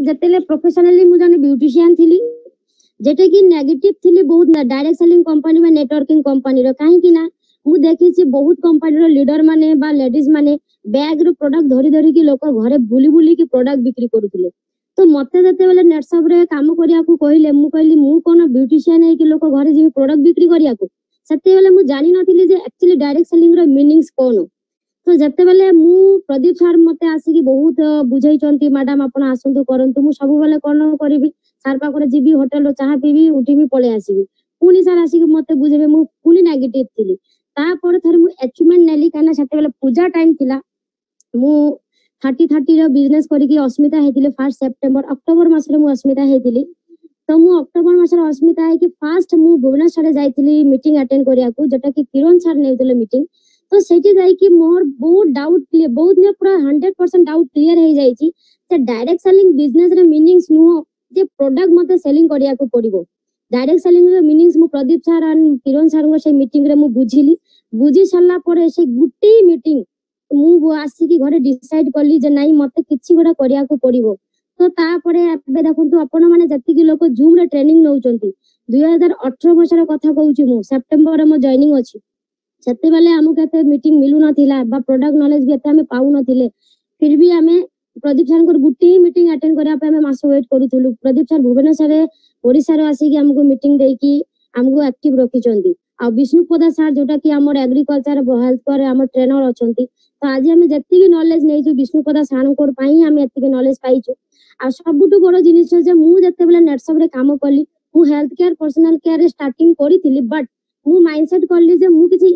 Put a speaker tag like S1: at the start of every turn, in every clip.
S1: जतेले professionally मु जने beautician थिली जेटे कि नेगेटिव थिली बहुत डायरेक्ट सेलिंग कंपनी में नेटवर्किंग कंपनी रो काहे कि ना मु देखि छी बहुत कंपनी रो लीडर माने बा लेडीज माने बैग रो प्रोडक्ट धरी धरी कि लोक घरे बुली बुली की प्रोडक्ट बिक्री करूथिले तो मते जते बेले नेटशॉप रे काम करिया को कहिले मु कहली मु कोन ब्यूटिशियन है कि लोक घरे जे प्रोडक्ट बिक्री करिया को सते बेले मु जानि नथिली जे एक्चुअली डायरेक्ट सेलिंग रो मीनिंग्स कोन तो जते बेले मु प्रदीप सर मते आसी कि बहुत बुझाई चंती मैडम आपण आसंतु करंतु मु सब बेले कोन करबी सर पाखरे जीबी होटल रो चाहा पीबी उठीबी पळे आसीबी पुनी सर आसी कि मते बुझेबे मु पुनी नेगेटिव थिली ता पर थर मु अचीवमेंट नेली काना सते बेले पूजा टाइम थिला मु 30 रो बिजनेस करी कि अस्मिता हेतिले 1 सेप्टेम्बर अक्टोबर मास रे मु अस्मिता हेतिली तो मु अक्टोबर मास रे अस्मिता है कि फर्स्ट मु भुवनेश्वर जाइतिली मीटिंग अटेंड करिया को जेटा कि किरण सर नेउतले मीटिंग तो सेठी जाई कि मोर बहुत डाउट क्लियर बहुत ने पूरा 100% डाउट क्लियर हे जाई छी से डायरेक्ट सेलिंग बिजनेस रे मीनिंग्स नु जे प्रोडक्ट मते सेलिंग करिया को पड़िबो डायरेक्ट सेलिंग रे मीनिंग्स मु Pradeep sir and Kiran sir को से मीटिंग रे मु बुझिली बुझी सल्ला परे से गुटी मीटिंग मु आसी कि घरे डिसाइड करली जे नाही मते किछि गोडा करिया को पड़िबो तो ता परे एबे देखंतु आपण माने जति कि लोक जूम रे ट्रेनिंग नउचंती 2018 वर्षर कथा कहूची मु सेप्टेम्बर रे मो जॉइनिंग अछि सेते बेले हमु केते मीटिंग मिलु नथिला बा प्रोडक्ट नॉलेज भी एते हमें पाउ नथिले फिर भी हमें प्रदीप सर को गुटी मीटिंग अटेंड करिया पे हमें मास वेट करूथुलु प्रदीप सर भुवनेश्वर रे ओडिसा रे आसी कि हमको मीटिंग देई कि हमको एक्टिव रखिचंती आ विष्णुपदा सर जोटा कि हमर एग्रीकल्चर हेल्थ पर हमर ट्रेनर अछंती तो आज हमें जति कि नॉलेज नै जो विष्णुपदा सर को पई हमें एति कि नॉलेज पाइछु आ सबुटु बड़ जिनिस जे मु जते बेले नेटशॉप रे काम करली मु हेल्थ केयर पर्सनल केयर रे स्टार्टिंग करिथिली बट मु माइंडसेट करली जे मु किछि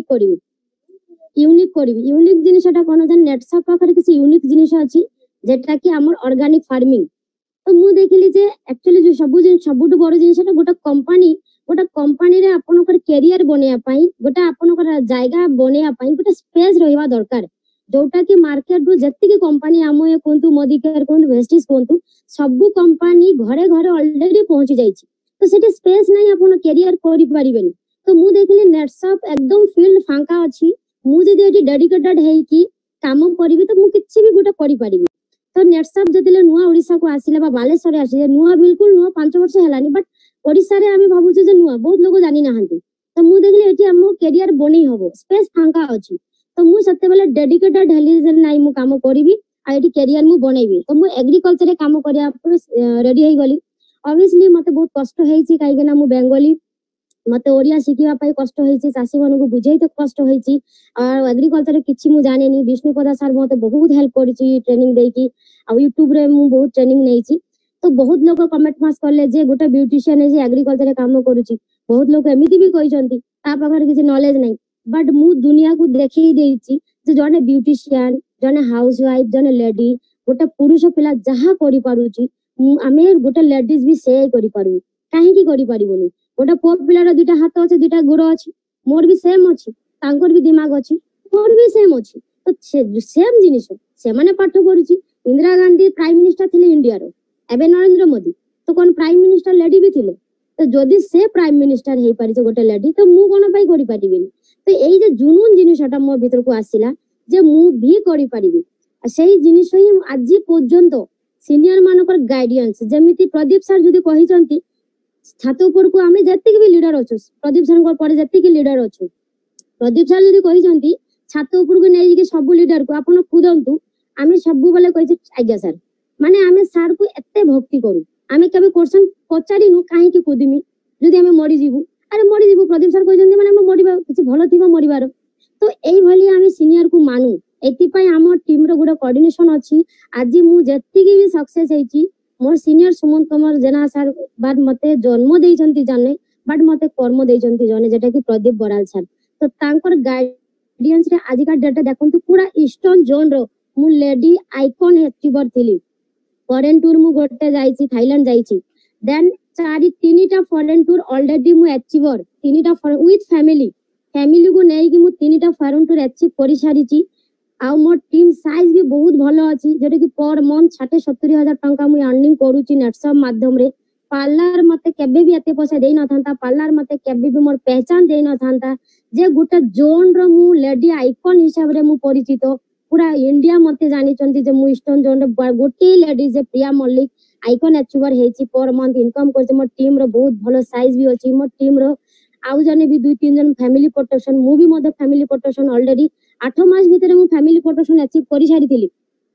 S1: यूनिक करबी यूनिक जिनिसटा कोन जे नेटशॉप पाखरे किछि यूनिक जिनिस अछि जेटा कि हमर ऑर्गेनिक फार्मिंग तो मु देखिली जे एक्चुअली जो सबुटु बड़ जिनिसटा गोटा कंपनी रे आपनकर कैरियर बनेया पई गोटा आपनकर जायगा बनेया पई गोटा स्पेस रहिबा दरकार जोटा कि मार्केट रु जति कि कंपनी आमो कोंतु मोदी केयर कोंतु वेस्टिज कोंतु सब कंपनी घरे घरे ऑलरेडी पहुंची जाईची तो सेठी स्पेस नाही आपन कैरियर करि परिबेनी तो मु देखिली नेटशॉप एकदम फील्ड फांका अछि मु जदि एटी डेडिकेटेड है कि काम करबी तो मु किछि भी गोटा करि परिबी तो नेटशॉप जतिले नुआ ओडिसा को आसिले बा बालेश्वर रे आसिले नुआ बिल्कुल नुआ 5 वर्ष हेलानी बट ओडिसा रे आमी भाबुचे जे नुआ बहुत लोग जानि नाहंती तो मु देखिली एटी हमो कैरियर बनी हबो स्पेस फांका अछि तो मु सते बेले डेडिकेटेड हेली जे नाही मु काम करबी आ एटी कैरियर मु बनेबी तो मु एग्रीकल्चर रे काम करिया रेडी हे गली ऑब्वियसली मते बहुत कष्ट हेछि काहे ना मु बेंगोली मते ओडिया सिखिबा पई कष्ट हेछि चासी मन को बुझाई तो कष्ट हेछि और एग्रीकल्चर रे किछि मु जानेनी विष्णुपदा सर मते बहुत हेल्प करिछि ट्रेनिंग देकी आ यूट्यूब रे मु बहुत ट्रेनिंग नेछि तो बहुत लोग कमेंट मास करले जे गोटे ब्यूटिशियन है जे एग्रीकल्चर रे काम करूछि बहुत लोग एमिति भी कहिसंती ता पाखर किछि नॉलेज नै बट मु दुनिया को देखि देछि जे जने ब्यूटिशियन जने हाउसवाइफ जने लेडी गोटे पुरुष पिला जहा करि पारुछि आमे गोटे लेडीज भी से करि पारु काहे की करि पारिबोनी गोटे पो पिलार दुटा हाथ अछि दुटा गोड़ अछि मोर भी सेम अछि तांकर भी दिमाग अछि मोर भी सेम अछि तो सेम जिनिस से माने पाठ करूछि इंदिरा गांधी प्राइम मिनिस्टर थिले इंडिया रो एबे नरेंद्र मोदी तो कोन प्राइम मिनिस्टर लेडी भी थिले तो जदि से प्राइम मिनिस्टर हे पारि गोटे लेडी तो मु कोन पई करि पारिबिनी तो एई जे जुनून जिनिसटा मो भीतर को आसिला जे मु भी करि पारिबी आ सेही जिनिस ही आज पर्यंत सीनियर मानकर गाइडेंस जेमिति प्रदीप सर जदि कहिसंती छात ऊपर को आमे जति भी लीडर अछु प्रदीप सर को परे जति की लीडर अछु प्रदीप सर जदि कहिसंती छात ऊपर को नै कि सब लीडर को आपण खुदंतु आमे सब बेले कहि आज्ञा सर माने आमे सर को एते भक्ति करू आमे कबे क्वेश्चन पचारि नु काहे की कुदिमी जदि आमे मरि जीवु अरे मरि जीवु प्रदीप सर कहिसंती माने आमे मरिबा किछि भलो थिबा मरिबार तो एई भली आमे सीनियर को मानु एति पई हम टीम रो गुडा कोऑर्डिनेशन अछि आज मु जति की भी सक्सेस हेछि मोर सीनियर सुमंत कुमार जेना सर बाद मते जन्म देइचंती जाने बट मते कर्म देइचंती जाने जेटा कि प्रदीप बराल सर तो तांकर गाइडेंस रे आज का डेटा देखंतु पूरा ईस्टर्न जोन रो मु लेडी आइकन अचीवर थिली फॉरेन टूर मु गोटे जाईची थाईलैंड जाईची देन चारि तीनिटा फॉरेन टूर ऑलरेडी मु अचीवर तीनिटा विथ फैमिली को नै कि मु तीनिटा फॉरेन टूर अचीव करि सारिची आ मोर टीम साइज भी बहुत भलो अछि जेटा कि पर मंथ 60-70 टंका मु अर्निंग करूची नेटशॉप माध्यम रे पार्लर मते केबे भी एते पैसा देई न थांता पार्लर मते केबे भी मोर पहचान देई न थांता जे गुटा जोन रो मु लेडी आइकन हिसाब रे मु परिचित पूरा इंडिया मते जानी चंती जे मु ईस्टर्न जोन रे गोटे लेडीज जे प्रिया मल्लिक आइकन अचीवर हेची पर मंथ इनकम करছে मो टीम रो बहुत भलो साइज भी अछि मो टीम रो आउ जने भी 2-3 जन फैमिली प्रोटेक्शन मु भी मते फैमिली प्रोटेक्शन ऑलरेडी 8 मास भितरे मु फैमिली प्रोटेक्शन अचीव करि सारी थिली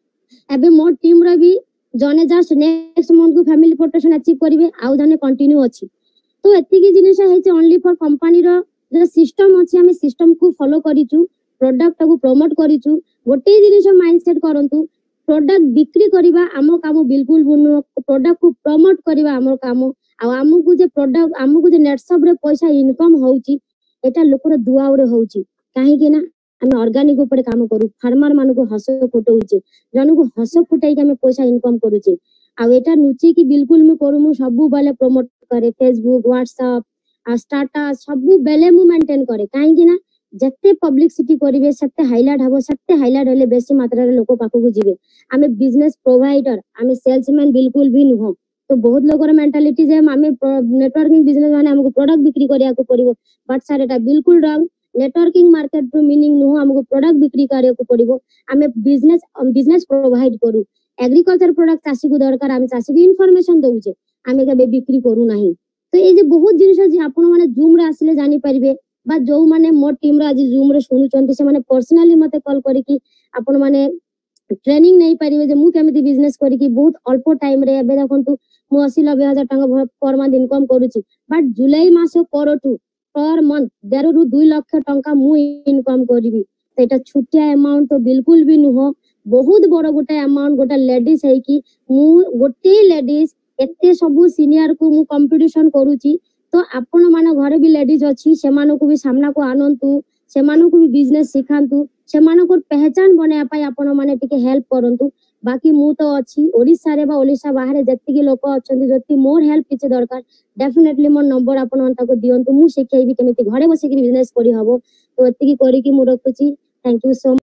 S1: एबे मो टीम रो भी जने जस्ट नेक्स्ट मंथ को फैमिली प्रोटेक्शन अचीव करिवे आउ जने कंटिन्यू अछि तो एति की जिनिस हेची ओनली फॉर कंपनी रो जे सिस्टम अछि हमें सिस्टम को फॉलो करिचु प्रोडक्ट को प्रमोट करिचु गोटे जिनिस माइंडसेट करंतु प्रोडक्ट बिक्री करिबा आमो काम बिल्कुल बुनु प्रोडक्ट को प्रमोट करिबा आमो काम आ आमको जे प्रोडक्ट आमको जे नेटशॉप रे पैसा इनकम होउची एटा लोकर दुआउरे होउची काहे कि ना हमें ऑर्गेनिक ऊपर काम करू फार्मर मान को हस फुटौचे जन को हस फुटाई के हमें पैसा इनकम करूचे आ एटा नुची की बिल्कुल मैं करू मु सब बेले प्रमोट करे फेसबुक व्हाट्सएप आ स्टेटस सब बेले मु मेंटेन करे काहे कि ना जत्ते पब्लिसिटी करिवे सत्ते हाइलाइट हबो सत्ते हाइलाइट होले बेसी मात्रा रे लोक पाखु को जिवे आमे बिजनेस प्रोवाइडर आमे सेल्समैन बिल्कुल भी नुहो तो बहुत लोकर मेंटालिटी जे आमे नेटवर्किंग बिजनेस माने हमको प्रोडक्ट बिक्री करिया को पड़िबो बट सर एटा बिल्कुल रॉन्ग नेटवर्किंग मार्केट रो मीनिंग नुहो हमको प्रोडक्ट बिक्री करिया को पड़िबो आमे बिजनेस प्रोवाइड करू एग्रीकल्चर प्रोडक्ट चासी को दरकार आमे चासी को इन्फॉर्मेशन दउचे आमे के बिक्री करू नाही तो ए जे बहुत जिनिस जे आपण माने जूम रे आसिले जानि परिबे बा जो माने मोर टीम रे आज जूम रे सुनु चंती से माने पर्सनली मते कॉल करी कि आपण माने ट्रेनिंग नहीं पारिबे जे मु केमिति बिजनेस करी कि बहुत अल्प टाइम रे एबे देखंतु मु 80-90,000 टका पर मंथ इनकम करूची बट जुलाई मास परटू पर मंथ 1.5 ରୁ 2 लाख टका मु इनकम करिवि तो एटा छुटिया अमाउंट तो बिल्कुल भी नुहो बहुत बड़ गोटे अमाउंट गोटे लेडीज है कि मु गोटे लेडीज एते सब सीनियर को मु कंपटीशन करूची तो आपण मान घर भी लेडीज अच्छी से को भी सामना को आनंतु से को भी बिजनेस सिखांतु से को पहचान बनाया पाई आपण माने टिके हेल्प करंतु बाकी मु तो अच्छी ओडिसा रे बा ओडिसा बाहर जत्ती के लोक अछंती जत्ती मोर हेल्प किछ दरकार डेफिनेटली मोर नंबर आपण अंता को दियंतु मु शिखाइबी केमिति घरे बसी के बिजनेस करी हबो तो एत्ती की करी कि मु रखुची थैंक यू सो